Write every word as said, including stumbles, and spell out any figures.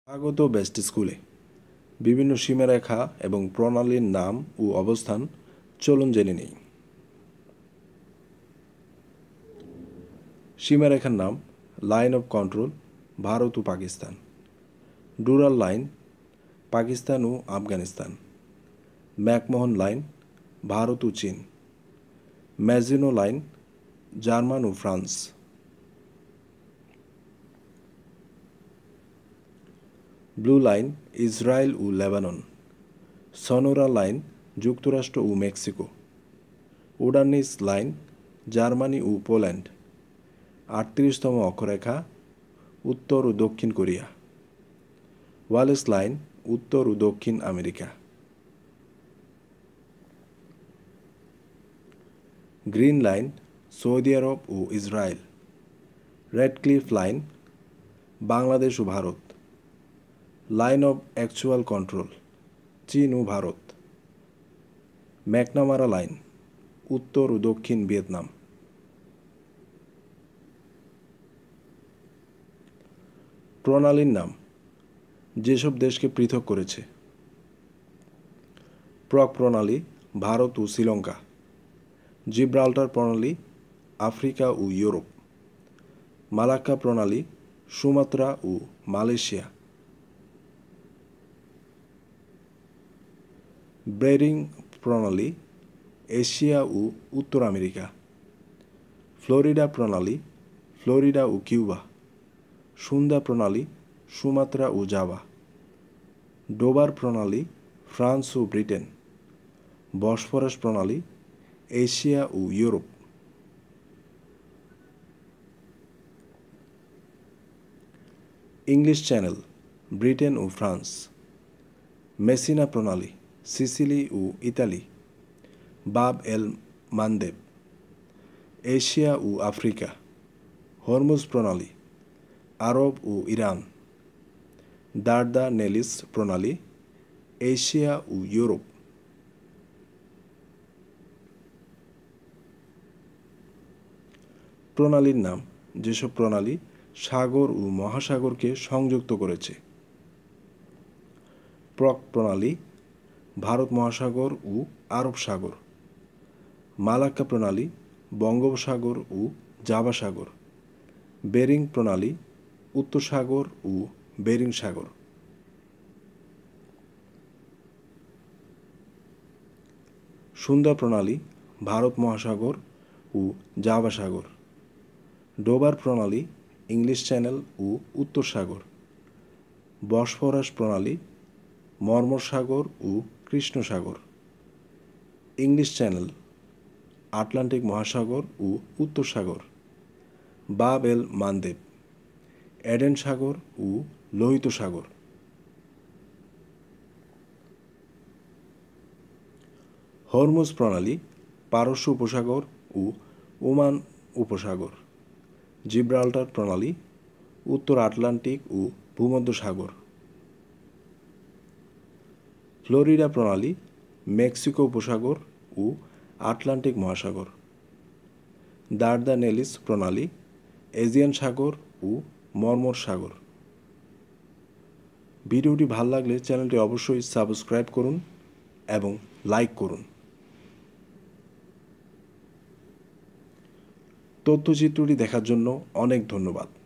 স্বাগত বেস্ট স্কুলে। বিভিন্ন সীমারেখা এবং প্রণালীর নাম ও অবস্থান চলুন জেনে নেই। সীমারেখার নাম: লাইন অফ কন্ট্রোল, ভারত ও পাকিস্তান। ডুরাল লাইন, পাকিস্তান ও আফগানিস্তান। ম্যাকমোহন লাইন, ভারত ও চীন। ম্যাজিনো লাইন, জার্মান ও ফ্রান্স। ব্লু লাইন, ইসরায়েল ও লেবানন। সনোরা লাইন, যুক্তরাষ্ট্র ও মেক্সিকো। উডানিস লাইন, জার্মানি ও পোল্যান্ড। আটত্রিশতম অক্ষরেখা, উত্তর ও দক্ষিণ কোরিয়া। ওয়ালেস লাইন, উত্তর ও দক্ষিণ আমেরিকা। গ্রিন লাইন, সৌদি আরব ও ইসরায়েল। রেডক্লিফ লাইন, বাংলাদেশ ও Bharat. Line of actual control, চীন ও ভারত। ম্যাকনামারা লাইন, উত্তর ও দক্ষিণ ভিয়েতনাম। প্রণালীর নাম: যেসব দেশকে পৃথক করেছে। প্রক প্রণালী, ভারত ও শ্রীলঙ্কা। জিব্রাল্টার প্রণালী, আফ্রিকা ও ইউরোপ। মালাক্কা প্রণালী, সুমাত্রা ও মালয়েশিয়া। বেরিং প্রণালী, এশিয়া ও উত্তর আমেরিকা। ফ্লোরিডা প্রণালী, ফ্লোরিডা ও কিউবা। সুন্দা প্রণালী, সুমাত্রা ও জাভা। ডোবার প্রণালী, ফ্রান্স ও ব্রিটেন। বসফরাস প্রণালী, এশিয়া ও ইউরোপ। ইংলিশ চ্যানেল, ব্রিটেন ও ফ্রান্স। মেসিনা প্রণালী, সিসিলি ও Italy. Bab el Mandeb, Asia ও আফ্রিকা। হরমুজ প্রণালী, আরব ও ইরান। দারদা নেলিস প্রণালী, এশিয়া ও ইউরোপ। প্রণালীর নাম: যেসব প্রণালী সাগর ও মহাসাগরকে সংযুক্ত করেছে। প্রক প্রণালী, ভারত মহাসাগর ও আরব সাগর। মালাক্কা প্রণালী, বঙ্গোপসাগর ও জাভা সাগর। বেরিং প্রণালী, উত্তর সাগর ও বেরিং সাগর। সুন্দা প্রণালী, ভারত মহাসাগর ও জাভা সাগর। ডোবার প্রণালী, ইংলিশ চ্যানেল ও উত্তর সাগর। বসফরাস প্রণালী, মর্মর সাগর ও কৃষ্ণ সাগর। ইংলিশ চ্যানেল, আটলান্টিক মহাসাগর ও উত্তর সাগর। বাব এল মানদেব, এডেন সাগর ও লোহিত সাগর। হরমুজ প্রণালী, পারস্য উপসাগর ও ওমান উপসাগর। জিব্রাল্টার প্রণালী, উত্তর আটলান্টিক ও ভূমধ্যসাগর। ফ্লোরিডা প্রণালী, মেক্সিকো উপসাগর ও আটলান্টিক মহাসাগর। দারদানেলিস প্রণালী, এজিয়ান সাগর ও মর্মর সাগর। ভিডিওটি ভালো লাগলে চ্যানেলটি অবশ্যই সাবস্ক্রাইব করুন এবং লাইক করুন। তথ্যচিত্রটি দেখার জন্য অনেক ধন্যবাদ।